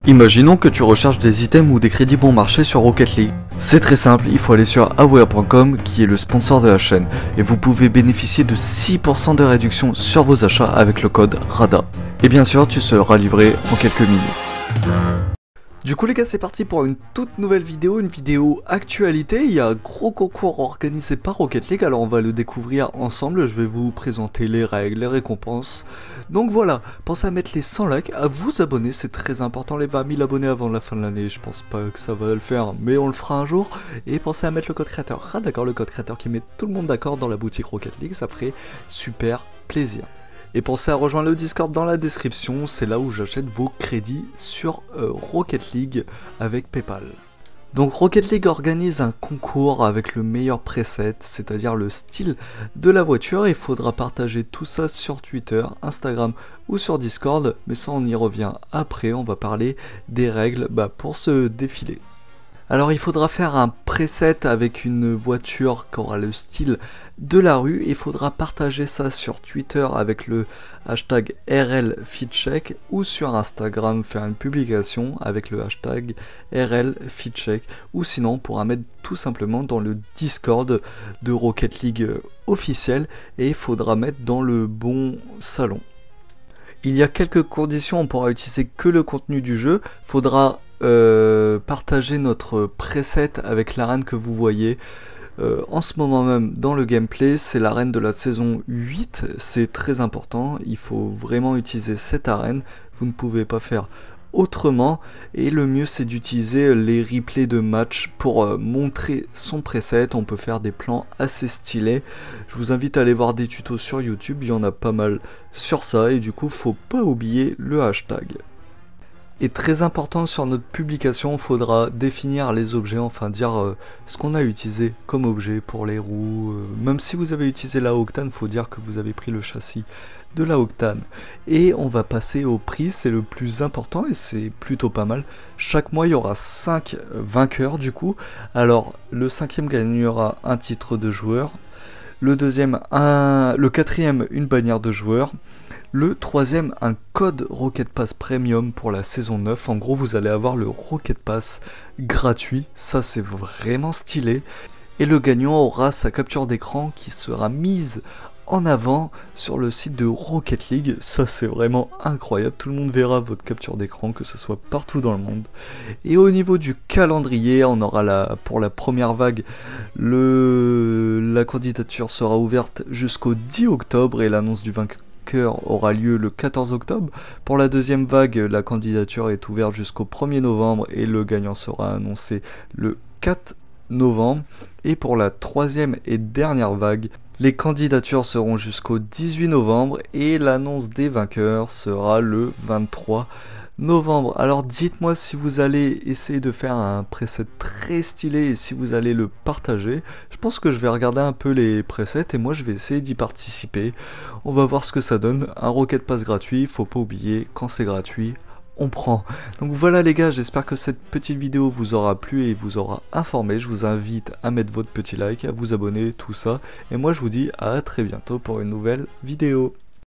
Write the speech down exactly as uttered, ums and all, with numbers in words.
Imaginons que tu recherches des items ou des crédits bon marché sur Rocket League. C'est très simple, il faut aller sur aware point com qui est le sponsor de la chaîne et vous pouvez bénéficier de six pour cent de réduction sur vos achats avec le code RADA. Et bien sûr, tu seras livré en quelques minutes. Du coup les gars, c'est parti pour une toute nouvelle vidéo, une vidéo actualité. Il y a un gros concours organisé par Rocket League, alors on va le découvrir ensemble. Je vais vous présenter les règles, les récompenses. Donc voilà, pensez à mettre les cent likes, à vous abonner, c'est très important, les vingt mille abonnés avant la fin de l'année. Je pense pas que ça va le faire, mais on le fera un jour. Et pensez à mettre le code créateur, ah d'accord, le code créateur qui met tout le monde d'accord dans la boutique Rocket League, ça ferait super plaisir. Et pensez à rejoindre le Discord dans la description, c'est là où j'achète vos crédits sur euh, Rocket League avec PayPal. Donc Rocket League organise un concours avec le meilleur preset, c'est-à-dire le style de la voiture. Il faudra partager tout ça sur Twitter, Instagram ou sur Discord, mais ça on y revient après, on va parler des règles bah, pour ce défilé. Alors il faudra faire un preset avec une voiture qui aura le style de la rue, il faudra partager ça sur Twitter avec le hashtag R L FeedCheck ou sur Instagram faire une publication avec le hashtag R L FeedCheck, ou sinon on pourra mettre tout simplement dans le Discord de Rocket League officiel et il faudra mettre dans le bon salon. Il y a quelques conditions, on pourra utiliser que le contenu du jeu, faudra Euh, partager notre preset avec l'arène que vous voyez euh, en ce moment même dans le gameplay. C'est l'arène de la saison huit, c'est très important, il faut vraiment utiliser cette arène, vous ne pouvez pas faire autrement, et le mieux c'est d'utiliser les replays de match pour euh, montrer son preset. On peut faire des plans assez stylés, je vous invite à aller voir des tutos sur YouTube, il y en a pas mal sur ça, et du coup faut pas oublier le hashtag. Et très important, sur notre publication, il faudra définir les objets, enfin dire euh, ce qu'on a utilisé comme objet pour les roues. Euh, même si vous avez utilisé la Octane, il faut dire que vous avez pris le châssis de la Octane. Et on va passer au prix, c'est le plus important et c'est plutôt pas mal. Chaque mois, il y aura cinq vainqueurs du coup. Alors, le cinquième gagnera un titre de joueur. Le deuxième, un... le quatrième, une bannière de joueur. Le troisième, un code Rocket Pass Premium pour la saison neuf. En gros, vous allez avoir le Rocket Pass gratuit. Ça, c'est vraiment stylé. Et le gagnant aura sa capture d'écran qui sera mise en avant sur le site de Rocket League. Ça, c'est vraiment incroyable. Tout le monde verra votre capture d'écran, que ce soit partout dans le monde. Et au niveau du calendrier, on aura la, pour la première vague, le, la candidature sera ouverte jusqu'au dix octobre et l'annonce du vainqueur aura lieu le quatorze octobre. Pour la deuxième vague, la candidature est ouverte jusqu'au premier novembre et le gagnant sera annoncé le quatre novembre. Et pour la troisième et dernière vague, les candidatures seront jusqu'au dix-huit novembre et l'annonce des vainqueurs sera le vingt-trois novembre. Alors dites-moi si vous allez essayer de faire un preset très stylé et si vous allez le partager. Je pense que je vais regarder un peu les presets et moi je vais essayer d'y participer. On va voir ce que ça donne. Un Rocket Pass gratuit, faut pas oublier, quand c'est gratuit, on prend. Donc voilà les gars, j'espère que cette petite vidéo vous aura plu et vous aura informé. Je vous invite à mettre votre petit like, à vous abonner, tout ça. Et moi je vous dis à très bientôt pour une nouvelle vidéo.